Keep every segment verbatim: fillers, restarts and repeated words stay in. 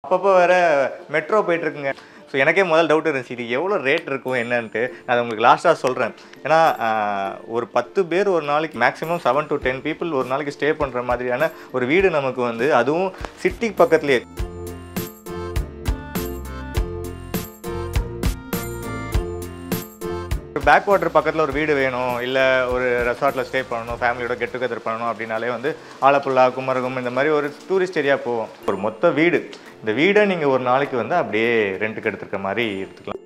அப்பப்போ வேறு metro போயிட்டுருக்குங்க. So எனக்கே முதல் டவுட் இருந்துச்சு, இது எவ்வளோ ரேட் இருக்கும் என்னன்ட்டு. நான் அதை உங்களுக்கு லாஸ்ட்டாக சொல்கிறேன். ஏன்னா ஒரு பத்து பேர் ஒரு நாளைக்கு maximum seven to ten people ஒரு நாளைக்கு ஸ்டே பண்ணுற மாதிரியான ஒரு வீடு நமக்கு வந்து, அதுவும் சிட்டி பக்கத்துலேயே. பேக் வாட்டர் பக்கத்தில் ஒரு வீடு வேணும், இல்லை ஒரு ரெசார்ட்டில் ஸ்டே பண்ணணும், ஃபேமிலியோட கெட் டுகெதர் பண்ணணும் அப்படின்னாலே வந்து ஆலப்புழா, குமரகம் இந்த மாதிரி ஒரு டூரிஸ்ட் ஏரியா போவோம். ஒரு மொத்த வீடு, இந்த வீடை நீங்கள் ஒரு நாளைக்கு வந்து அப்படியே ரெண்ட்டுக்கு எடுத்துக்கிற மாதிரி எடுத்துக்கலாம்.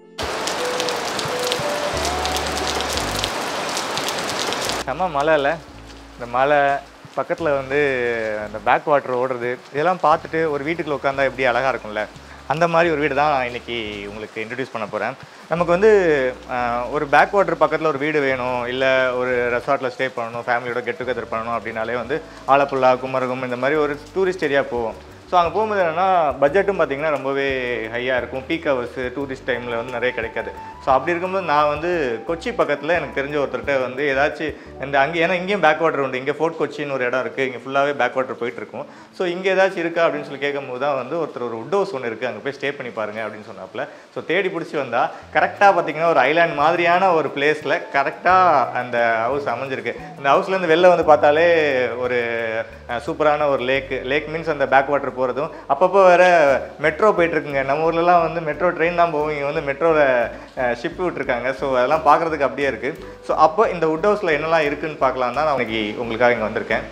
செம்ம மழை இல்லை, இந்த மலை பக்கத்தில் வந்து அந்த பேக் வாட்டர் ஓடுறது, இதெல்லாம் பார்த்துட்டு ஒரு வீட்டுக்குள்ள உட்காந்தா எப்படி அழகாக இருக்கும்ல, அந்த மாதிரி ஒரு வீடு தான் நான் இன்றைக்கி உங்களுக்கு இன்ட்ரடியூஸ் பண்ண போகிறேன். நமக்கு வந்து ஒரு பேக் வாட்டர் பக்கத்தில் ஒரு வீடு வேணும், இல்லை ஒரு ரெசார்ட்டில் ஸ்டே பண்ணணும், ஃபேமிலியோட கெட் டுகெதர் பண்ணணும் அப்படின்னாலே வந்து ஆலப்புழா, குமரகம் இந்த மாதிரி ஒரு டூரிஸ்ட் ஏரியா போவோம். ஸோ அங்கே போகும்போது என்னென்னா பட்ஜெட்டும் பார்த்திங்கன்னா ரொம்பவே ஹையாக இருக்கும். பீக் ஹவர்ஸு டூரிஸ்ட் டைமில் வந்து நிறைய கிடைக்காது. ஸோ அப்படி இருக்கும்போது நான் வந்து கொச்சி பக்கத்தில் எனக்கு தெரிஞ்ச ஒருத்தர்கிட்ட வந்து ஏதாச்சும் இந்த அங்கே, ஏன்னா இங்கேயும் பேக் வாட்டர் உண்டு, இங்கே ஃபோர்ட் கொச்சின்னு ஒரு இடம் இருக்குது, இங்கே ஃபுல்லாகவே பேக் வாட்டர் போயிட்டுருக்கும். ஸோ இங்கே ஏதாச்சும் இருக்கா அப்படின்னு சொல்லி கேட்கும்போது தான் வந்து ஒருத்தர் ஒரு உட் ஹவுஸ் ஒன்று இருக்குது, அங்கே போய் ஸ்டே பண்ணி பாருங்கள் அப்படின்னு சொன்னாப்புல. ஸோ தேடி பிடிச்சி வந்தால் கரெக்டாக பார்த்திங்கன்னா ஒரு ஐலாண்ட் மாதிரியான ஒரு பிளேஸில் கரெக்டாக அந்த ஹவுஸ் அமைஞ்சிருக்கு. இந்த ஹவுஸ்லேருந்து வெளில வந்து பார்த்தாலே ஒரு சூப்பரான ஒரு லேக் லேக் மீன்ஸ் அந்த பேக் வாட்டர் போகிறதும், அப்பப்போ வேறு மெட்ரோ போயிட்டுருக்குங்க. நம்ம ஊர்லலாம் வந்து மெட்ரோ ட்ரெயின் தான் போகும், இங்கே வந்து மெட்ரோவில் ஷிப் விட்டுருக்காங்க. ஸோ அதெல்லாம் பார்க்குறதுக்கு அப்படியே இருக்குது. ஸோ அப்போ இந்த உட் ஹவுஸில் என்னெல்லாம் இருக்குதுன்னு பார்க்கலாம் தான் நான் இன்னைக்கு உங்களுக்காக இங்கே வந்திருக்கேன்.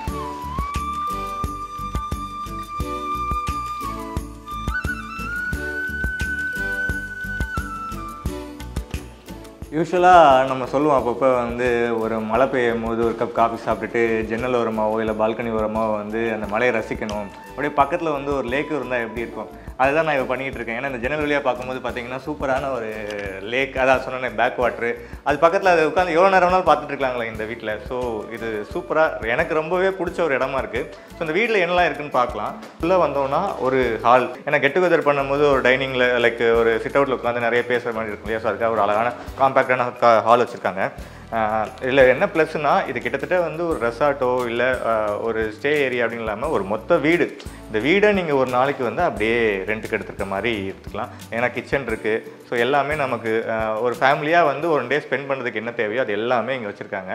யூஸ்வலாக நம்ம சொல்லுவோம், அப்பப்போ வந்து ஒரு மழை பெய்யும் போது ஒரு கப் காஃபி சாப்பிட்டுட்டு ஜன்னல் ஓரமாகவோ இல்லை பால்கனி ஓரமாகவோ வந்து அந்த மழையை ரசிக்கணும், அப்படியே பக்கத்தில் வந்து ஒரு லேக் இருந்தால் எப்படி இருக்கும், அதுதான் நான் இப்போ பண்ணிகிட்டு இருக்கேன். ஏன்னா இந்த ஜன்னல் வழியாக பார்க்கும்போது பார்த்தீங்கன்னா சூப்பரான ஒரு லேக், அதான் சொன்னேன் பேக் வாட்ரு, அது பக்கத்தில் அதை உட்காந்து எவ்வளோ நேரம் வேணாலும் பார்த்துட்டு இருக்காங்களே இந்த வீட்டில். ஸோ இது சூப்பராக எனக்கு ரொம்பவே பிடிச்ச ஒரு இடமா இருக்குது. ஸோ இந்த வீட்டில் என்னெல்லாம் இருக்குதுன்னு பார்க்கலாம். உள்ளே வந்தோன்னா ஒரு ஹால், ஏன்னா கெட் டுகெதர் பண்ணும்போது ஒரு டைனிங்கில் லைக் ஒரு சிட் அவுட்டில் உட்காந்து நிறைய பேசுகிற மாதிரி இருக்கும் இல்லையா. ஸோ அதுக்காக ஒரு அழகான காம்பேக்டான ஹால் வச்சுருக்காங்க. இதில் என்ன ப்ளஸ்னா, இது கிட்டத்தட்ட வந்து ஒரு ரெசார்ட்டோ இல்லை ஒரு ஸ்டே ஏரியா அப்படின்னு இல்லாமல் ஒரு மொத்த வீடு. இந்த வீடை நீங்கள் ஒரு நாளைக்கு வந்து அப்படியே ரெண்ட்டுக்கு எடுத்துக்கிற மாதிரி எடுத்துக்கலாம். ஏன்னா கிச்சன் இருக்குது. ஸோ எல்லாமே நமக்கு ஒரு ஃபேமிலியாக வந்து ஒரு டே ஸ்பெண்ட் பண்ணுறதுக்கு என்ன தேவையோ அது எல்லாமே இங்கே வச்சுருக்காங்க.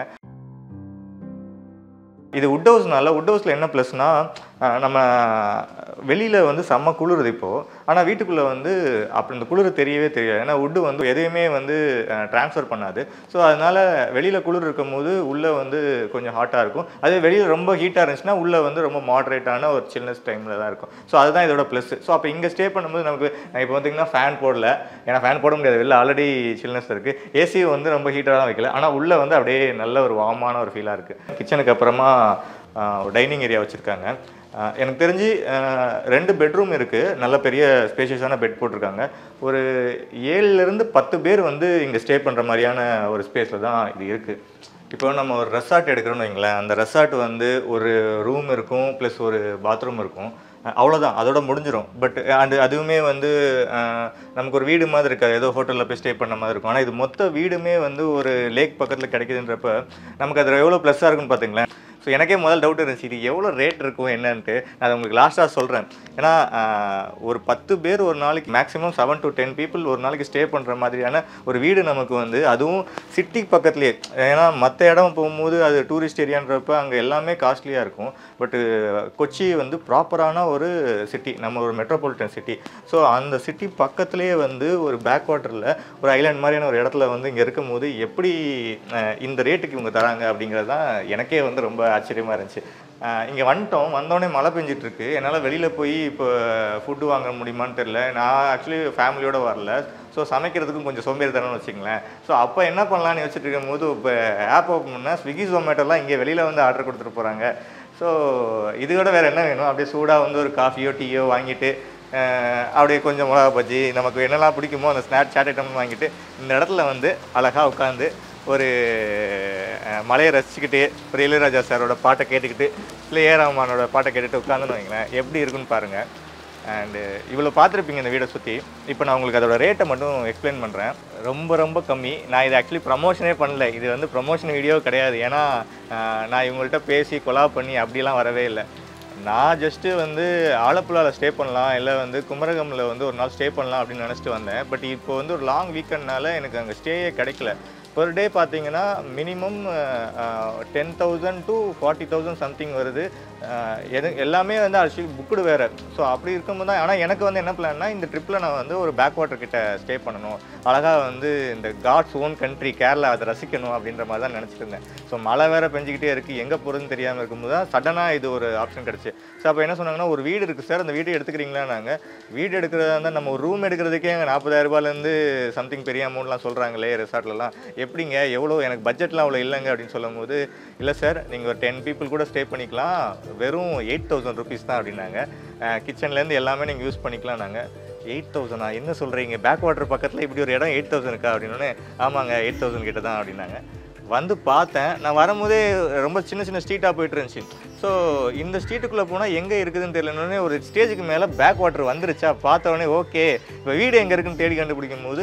இது உட் ஹவுஸ்னால, உட் ஹவுஸில் என்ன ப்ளஸ்னால், நம்ம வெளியில் வந்து செம்ம குளிருது இப்போது, ஆனால் வீட்டுக்குள்ளே வந்து அப்படி இந்த குளிர் தெரியவே தெரியாது. ஏன்னா உட்டு வந்து எதையுமே வந்து ட்ரான்ஸ்ஃபர் பண்ணாது. ஸோ அதனால் வெளியில் குளிர் இருக்கும் போது உள்ளே வந்து கொஞ்சம் ஹாட்டாக இருக்கும். அதே வெளியில் ரொம்ப ஹீட்டாக இருந்துச்சுன்னா உள்ளே வந்து ரொம்ப மாட்ரேட்டான ஒரு சில்னஸ் டைமில் தான் இருக்கும். ஸோ அதுதான் இதோட ப்ளஸ். ஸோ அப்போ இங்கே ஸ்டே பண்ணும்போது நமக்கு இப்போ பார்த்திங்கன்னா ஃபேன் போடல, ஏன்னா ஃபேன் போட முடியாது, வெளில ஆல்ரெடி சில்னஸ் இருக்குது. ஏசி வந்து ரொம்ப ஹீட்டாக தான் வைக்கல, ஆனால் உள்ளே வந்து அப்படியே நல்ல ஒரு வார்மான ஒரு ஃபீலாக இருக்குது. கிச்சனுக்கு அப்புறமா டைனிங் ஏரியா வச்சுருக்காங்க. எனக்கு தெரிஞ்சு ரெண்டு பெட்ரூம் இருக்குது, நல்ல பெரிய ஸ்பேஷியஸான பெட் போட்டிருக்காங்க. ஒரு ஏழுலேருந்து பத்து பேர் வந்து இங்கே ஸ்டே பண்ணுற மாதிரியான ஒரு ஸ்பேஸில் தான் இது இருக்குது. இப்போ நம்ம ஒரு ரெசார்ட் எடுக்கிறோன்னு வைங்களேன், அந்த ரெசார்ட் வந்து ஒரு ரூம் இருக்கும் ப்ளஸ் ஒரு பாத்ரூம் இருக்கும், அவ்வளோதான், அதோட முடிஞ்சிடும். பட் அது அதுவுமே வந்து நமக்கு ஒரு வீடு மாதிரி இருக்காது, ஏதோ ஹோட்டலில் போய் ஸ்டே பண்ண மாதிரி இருக்கும். ஆனால் இது மொத்த வீடுமே வந்து ஒரு லேக் பக்கத்தில் கிடைக்குதுன்றப்ப நமக்கு அதில் எவ்வளோ ப்ளஸ்ஸாக இருக்குன்னு பார்த்தீங்களேன். ஸோ எனக்கே முதல் டவுட் இருந்துச்சு, இது எவ்வளோ ரேட் இருக்கும் என்னன்ட்டு. நான் அதை உங்களுக்கு லாஸ்ட்டாக சொல்கிறேன். ஏன்னா ஒரு பத்து பேர் ஒரு நாளைக்கு maximum seven to ten people ஒரு நாளைக்கு ஸ்டே பண்ணுற மாதிரியான ஒரு வீடு நமக்கு வந்து, அதுவும் சிட்டி பக்கத்துலேயே. ஏன்னா மற்ற இடம் போகும்போது அது டூரிஸ்ட் ஏரியான்றப்ப அங்கே எல்லாமே காஸ்ட்லியாக இருக்கும். பட்டு கொச்சி வந்து ப்ராப்பரான ஒரு சிட்டி, நம்ம ஒரு மெட்ரோபாலிட்டன் சிட்டி. ஸோ அந்த சிட்டி பக்கத்துலேயே வந்து ஒரு பேக் வாட்டரில் ஒரு ஐலாண்ட் மாதிரியான ஒரு இடத்துல வந்து இங்கே இருக்கும்போது எப்படி இந்த ரேட்டுக்கு இவங்க தராங்க அப்படிங்கிறது தான் எனக்கே வந்து ரொம்ப ஆச்சரியமாக இருந்துச்சு. இங்கே வந்துட்டோம், வந்தோடனே மழை பெஞ்சிட்ருக்கு. என்னால் வெளியில் போய் இப்போ ஃபுட்டு வாங்க முடியுமான்னு தெரில. நான் ஆக்சுவலி ஃபேமிலியோடு வரல, ஸோ சமைக்கிறதுக்கும் கொஞ்சம் சோம்பேறித்தனம்னு வச்சுங்களேன். ஸோ அப்போ என்ன பண்ணலான்னு யோசிச்சுட்டு இருக்கும்போது இப்போ ஆப் ஓப்பன் பண்ணால் ஸ்விக்கி ஜொமேட்டோலாம் இங்கே வெளியில் வந்து ஆர்டர் கொடுத்துட்டு போகிறாங்க. ஸோ இதோட வேறு என்ன வேணும், அப்படியே சூடாக வந்து ஒரு காஃபியோ டீயோ வாங்கிட்டு அப்படியே கொஞ்சம் மிளகா பஜ்ஜி நமக்கு என்னெல்லாம் பிடிக்குமோ அந்த ஸ்நாக் சாட் ஐட்டம்னு வாங்கிட்டு இந்த இடத்துல வந்து அழகாக உட்காந்து ஒரு மலையை ரசிச்சுக்கிட்டு ஒரு இளையராஜா சாரோட பாட்டை கேட்டுக்கிட்டு இல்லை ஏ ரஹ்மானோட பாட்டை கேட்டுட்டு உட்காந்துன்னு வைங்களேன், எப்படி இருக்குன்னு பாருங்கள். அண்டு இவ்வளோ பார்த்துருப்பீங்க இந்த வீடை சுற்றி. இப்போ நான் உங்களுக்கு அதோட ரேட்டை மட்டும் எக்ஸ்பிளைன் பண்ணுறேன். ரொம்ப ரொம்ப கம்மி. நான் இது ஆக்சுவலி ப்ரமோஷனே பண்ணல, இது வந்து ப்ரமோஷன் வீடியோ கிடையாது. ஏன்னா நான் இவங்கள்ட்ட பேசி கொலாப் பண்ணி அப்படிலாம் வரவே இல்லை. நான் ஜஸ்ட்டு வந்து ஆலப்புழாவில் ஸ்டே பண்ணலாம், இல்லை வந்து குமரகமில் வந்து ஒரு நாள் ஸ்டே பண்ணலாம் அப்படின்னு நினச்சிட்டு வந்தேன். பட் இப்போ வந்து ஒரு லாங் வீக்கெண்ட்னால எனக்கு அங்கே ஸ்டேயே கிடைக்கல. பெர் டே பார்த்தீங்கன்னா minimum ten thousand to forty thousand something வருது. எது எல்லாமே வந்து ஆக்சுவலி புக்குடு வேறு. ஸோ அப்படி இருக்கும்போது தான், ஆனால் எனக்கு வந்து என்ன பிளான்னா, இந்த ட்ரிப்பில் நான் வந்து ஒரு பேக் வாட்டர் கிட்ட ஸ்டே பண்ணணும், அழகாக வந்து இந்த காட்ஸ் ஓன் கண்ட்ரி கேரளா அதை ரசிக்கணும் அப்படின்ற மாதிரி தான் நினச்சிட்டு இருந்தேன். ஸோ மழை வேறு பெஞ்சிக்கிட்டே இருக்குது, எங்கே போகிறதுன்னு தெரியாமல் இருக்கும்போது தான் சடனாக இது ஒரு ஆப்ஷன் கிடச்சி. ஸோ அப்போ என்ன சொன்னாங்கன்னா, ஒரு வீடு இருக்குது சார், அந்த வீடு எடுத்துக்கிறீங்களா? நாங்கள் வீடு எடுக்கிறதா இருந்தால் நம்ம ஒரு ரூம் எடுக்கிறதுக்கே அங்கே நாற்பதாயிரம் ரூபாயிலேருந்து சம்திங் பெரிய அமௌண்ட்லாம் சொல்கிறாங்களே ரிசார்ட்லலாம், எப்படிங்க எவ்வளோ எனக்கு பட்ஜெட்லாம் அவ்வளோ இல்லைங்க அப்படின்னு சொல்லும் போது, இல்லை சார் நீங்கள் ஒரு டென் பீப்புள் கூட ஸ்டே பண்ணிக்கலாம், வெறும் எயிட் தௌசண்ட் ருபீஸ் தான் அப்படின்னாங்க. கிச்சன்லேருந்து எல்லாமே நீங்கள் யூஸ் பண்ணிக்கலாம். நாங்கள் எயிட் தௌசண்டா என்ன சொல்கிறீங்க, பேக் வாட்டர் பக்கத்தில் இப்படி ஒரு இடம் எயிட் தௌசண்ட் இருக்கா அப்படின்னோடனே, ஆமாங்க எயிட் தௌசண்ட் கிட்ட தான் அப்படின்னாங்க. வந்து பார்த்தேன், நான் வரும்போதே ரொம்ப சின்ன சின்ன ஸ்ட்ரீட்டாக போயிட்டு இருந்துச்சு. ஸோ இந்த ஸ்ட்ரீட்டுக்குள்ளே போனால் எங்கே இருக்குதுன்னு தெரியலன்னே ஒரு ஸ்டேஜுக்கு மேலே பேக் வாட்டர் வந்துருச்சா, பார்த்த உடனே ஓகே இப்போ வீடு எங்கே இருக்குன்னு தேடி கண்டுபிடிக்கும் போது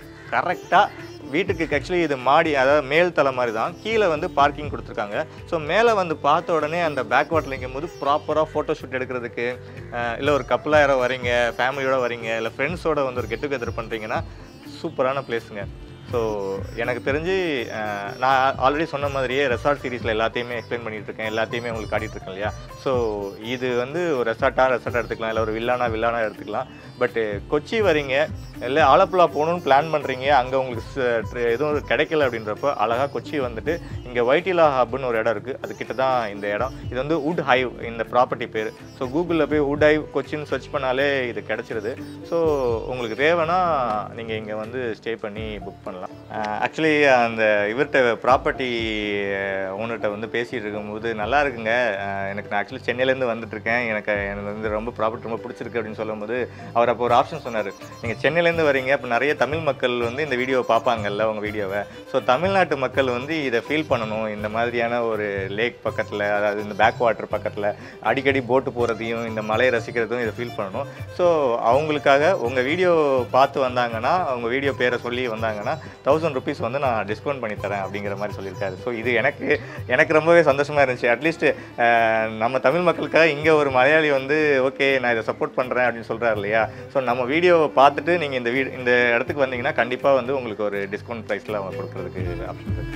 கரெக்டாக வீட்டுக்கு ஆக்சுவலி இது மாடி, அதாவது மேல் தலை மாதிரி தான், கீழே வந்து பார்க்கிங் கொடுத்துருக்காங்க. ஸோ மேலே வந்து பார்த்த உடனே அந்த பேக் வாட்டர் நிற்கும் போது ப்ராப்பராக ஃபோட்டோ ஷூட் எடுக்கிறதுக்கு, இல்லை ஒரு கப்பலாக யாரோ வரீங்க, ஃபேமிலியோட வரீங்க, இல்லை ஃப்ரெண்ட்ஸோட வந்து ஒரு கெட் டுகெதர் பண்ணுறீங்கன்னா சூப்பரான பிளேஸுங்க. ஸோ எனக்கு தெரிஞ்சு நான் ஆல்ரெடி சொன்ன மாதிரியே ரெசார்ட் சீரீஸில் எல்லாத்தையுமே எக்ஸ்பிளைன் பண்ணிகிட்டு இருக்கேன், எல்லாத்தையுமே உங்களுக்கு காட்டிகிட்ருக்கேன் இல்லையா. ஸோ இது வந்து ஒரு ரெசார்ட்டாக ரெசார்ட்டாக எடுத்துக்கலாம், இல்லை ஒரு வில்லானா வில்லானா எடுத்துக்கலாம். பட்டு கொச்சி வரீங்க, இல்லை ஆலப்புழா போகணுன்னு பிளான் பண்ணுறீங்க, அங்கே உங்களுக்கு எதுவும் கிடைக்கல அப்படின்றப்போ அழகாக கொச்சி வந்துட்டு இங்கே வைட்டிலா ஹப்னு ஒரு இடம் இருக்குது, அதுக்கிட்ட தான் இந்த இடம். இது வந்து வுட் ஹைவ் இந்த ப்ராப்பர்ட்டி பேர். ஸோ கூகுளில் போய் வுட் ஹைவ் கொச்சின்னு சர்ச் பண்ணாலே இது கிடச்சிருது. ஸோ உங்களுக்கு தேவைன்னா நீங்கள் இங்கே வந்து ஸ்டே பண்ணி புக் பண்ணலாம். ஆக்சுவலி அந்த இவர்கிட்ட ப்ராப்பர்ட்டி ஓனர்கிட்ட வந்து பேசிகிட்டு இருக்கும்போது, நல்லா இருக்குங்க, எனக்கு நான் ஆக்சுவலி சென்னையிலேருந்து வந்துட்டுருக்கேன், எனக்கு எனக்கு வந்து ரொம்ப ப்ராப்பர்ட்டி ரொம்ப பிடிச்சிருக்கு அப்படின்னு சொல்லும்போது, அவர் அப்போ ஒரு ஆப்ஷன் சொன்னார். நீங்கள் சென்னையிலேருந்து வரீங்க, அப்போ நிறைய தமிழ் மக்கள் வந்து இந்த வீடியோவை பார்ப்பாங்கல்ல உங்கள் வீடியோவை. ஸோ தமிழ்நாட்டு மக்கள் வந்து இதை ஃபீல் பண்ணணும், இந்த மாதிரியான ஒரு லேக் பக்கத்தில், அதாவது இந்த பேக் வாட்டர் பக்கத்தில் அடிக்கடி போட்டு போகிறதையும் இந்த மலையை ரசிக்கிறதும் இதை ஃபீல் பண்ணணும். ஸோ அவங்களுக்காக உங்கள் வீடியோ பார்த்து வந்தாங்கன்னா, அவங்க வீடியோ பேரை சொல்லி வந்தாங்கன்னா தௌசண்ட் ருபீஸ் வந்து நான் டிஸ்கவுண்ட் பண்ணி தரேன் அப்படிங்கிற மாதிரி சொல்லியிருக்காரு. ஸோ இது எனக்கு எனக்கு ரொம்பவே சந்தோஷமாக இருந்துச்சு. அட்லீஸ்ட் நம்ம தமிழ் மக்களுக்காக இங்கே ஒரு மலையாளி வந்து ஓகே நான் இதை சப்போர்ட் பண்ணுறேன் அப்படின்னு சொல்கிறார் இல்லையா. ஸோ நம்ம வீடியோவை பார்த்துட்டு நீங்கள் இந்த வீடு இந்த இடத்துக்கு வந்தீங்கன்னா கண்டிப்பாக வந்து உங்களுக்கு ஒரு டிஸ்கவுண்ட் ப்ரைஸில் அவங்க கொடுக்குறதுக்கு ஆப்ஷன் இருக்குது.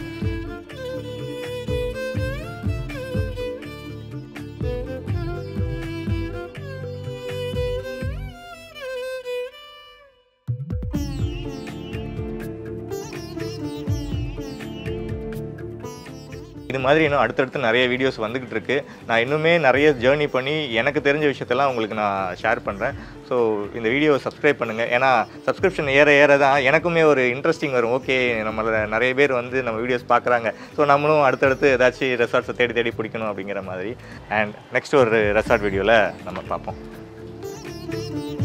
இது மாதிரி இன்னும் அடுத்தடுத்து நிறைய வீடியோஸ் வந்துக்கிட்டு இருக்குது. நான் இன்னுமே நிறைய ஜேர்னி பண்ணி எனக்கு தெரிஞ்ச விஷயத்தெல்லாம் உங்களுக்கு நான் ஷேர் பண்ணுறேன். ஸோ இந்த வீடியோவை சப்ஸ்கிரைப் பண்ணுங்கள். ஏன்னா சப்ஸ்கிரிப்ஷன் ஏற ஏற தான் எனக்குமே ஒரு இன்ட்ரெஸ்டிங் வரும். ஓகே நம்மள நிறைய பேர் வந்து நம்ம வீடியோஸ் பார்க்குறாங்க, ஸோ நம்மளும் அடுத்தடுத்து ஏதாச்சும் ரெசார்ட்ஸை தேடி தேடி பிடிக்கணும் அப்படிங்கிற மாதிரி. அண்ட் நெக்ஸ்ட் ஒரு ரெசார்ட் வீடியோவில் நம்ம பார்ப்போம்.